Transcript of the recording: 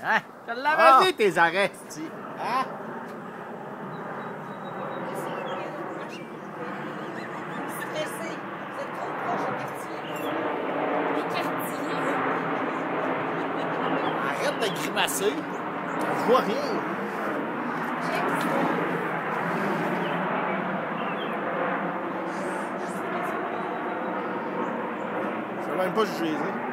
Hein? Je l'avais dit, tes arrêts, c'ti. Hein? Stressé. Vous êtes trop proche du quartier. Les quartiers. Arrête de grimacer. Je vois rien. Je sais même pas juger.